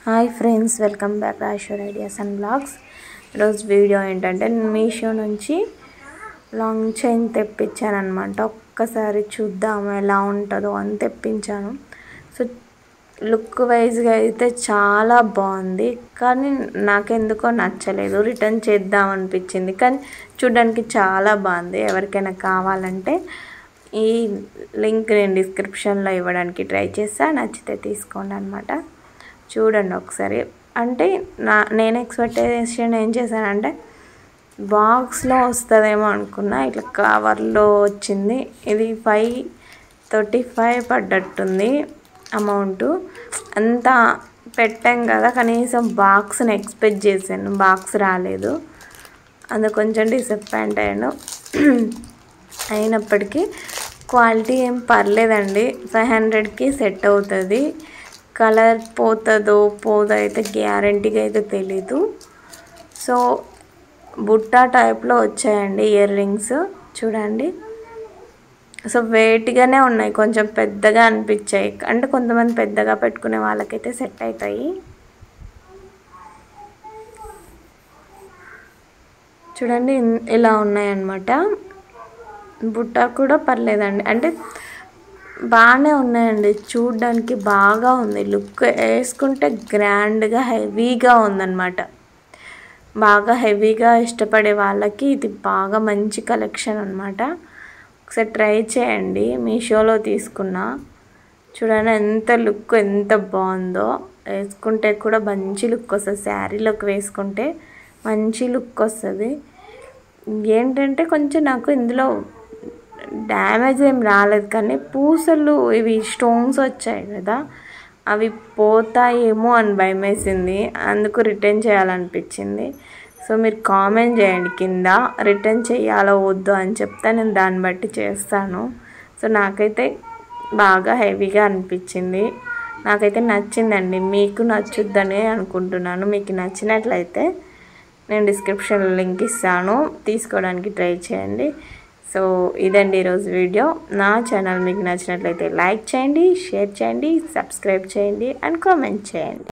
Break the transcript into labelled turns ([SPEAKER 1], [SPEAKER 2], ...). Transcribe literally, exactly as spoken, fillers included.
[SPEAKER 1] Hi friends, welcome back to Aishwar ideas and blogs. ఈరోజు video ఏంటంటే నేను మీషో నుంచి లాంగ్ చైన్ తెప్పించాను అనమాట. ఒక్కసారి చూద్దాము ఎలా ఉంటుందో అని తెప్పించాను. సో లుక్ వైజ్గా అయితే చాలా బాగుంది, కానీ నాకెందుకో నచ్చలేదు. రిటర్న్ చేద్దాం అనిపించింది, కానీ చూడడానికి చాలా బాగుంది. ఎవరికైనా కావాలంటే ఈ లింక్ నేను డిస్క్రిప్షన్లో ఇవ్వడానికి ట్రై చేస్తా, నచ్చితే తీసుకోండి అనమాట. చూడండి ఒకసారి. అంటే నా నేను ఎక్స్పెక్టేషన్ ఏం చేశానంటే బాక్స్లో వస్తుందేమో అనుకున్నా, ఇట్లా కవర్లో వచ్చింది. ఇది ఫైవ్ థర్టీ ఫైవ్ పడ్డట్టుంది అమౌంట్. అంతా పెట్టాం కదా, కనీసం బాక్స్ని ఎక్స్పెక్ట్ చేశాను, బాక్స్ రాలేదు. అందుకు కొంచెం డిసప్పాయింట్ అయ్యాను. అయినప్పటికీ క్వాలిటీ ఏం పర్లేదండి. ఫైవ్ హండ్రెడ్కి సెట్ అవుతుంది. కలర్ పోతుందో పోదో అయితే గ్యారంటీగా అయితే తెలీదు. సో బుట్ట టైప్లో వచ్చాయండి ఇయర్ రింగ్స్, చూడండి. సో వెయిట్గానే ఉన్నాయి, కొంచెం పెద్దగా అనిపించాయి. అంటే కొంతమంది పెద్దగా పెట్టుకునే వాళ్ళకైతే సెట్ అవుతాయి. చూడండి ఇలా ఉన్నాయన్నమాట. బుట్ట కూడా పర్లేదండి, అంటే బాగానే ఉన్నాయండి. చూడడానికి బాగా ఉంది, లుక్ వేసుకుంటే గ్రాండ్గా హెవీగా ఉందన్నమాట. బాగా హెవీగా ఇష్టపడే వాళ్ళకి ఇది బాగా మంచి కలెక్షన్ అనమాట. ఒకసారి ట్రై చేయండి. మీషోలో తీసుకున్నా, చూడండి ఎంత లుక్ ఎంత బాగుందో. వేసుకుంటే కూడా మంచి లుక్ వస్తుంది, శారీలోకి వేసుకుంటే మంచి లుక్ వస్తుంది. ఏంటంటే కొంచెం నాకు ఇందులో డ్యామేజ్ ఏం రాలేదు, కానీ పూసలు ఇవి స్టోన్స్ వచ్చాయి కదా, అవి పోతాయేమో అని భయం వేసింది. అందుకు రిటర్న్ చేయాలనిపించింది. సో మీరు కామెంట్ చేయండి కింద, రిటర్న్ చేయాలో వద్దు అని చెప్తే నేను దాన్ని బట్టి చేస్తాను. సో నాకైతే బాగా హెవీగా అనిపించింది, నాకైతే నచ్చిందండి. మీకు నచ్చుద్దని అనుకుంటున్నాను. మీకు నచ్చినట్లయితే నేను డిస్క్రిప్షన్లో లింక్ ఇస్తాను, తీసుకోవడానికి ట్రై చేయండి. సో ఇదండి ఈరోజు వీడియో. నా ఛానల్ మీకు నచ్చినట్లయితే లైక్ చేయండి, షేర్ చేయండి, సబ్స్క్రైబ్ చేయండి అండ్ కామెంట్ చేయండి.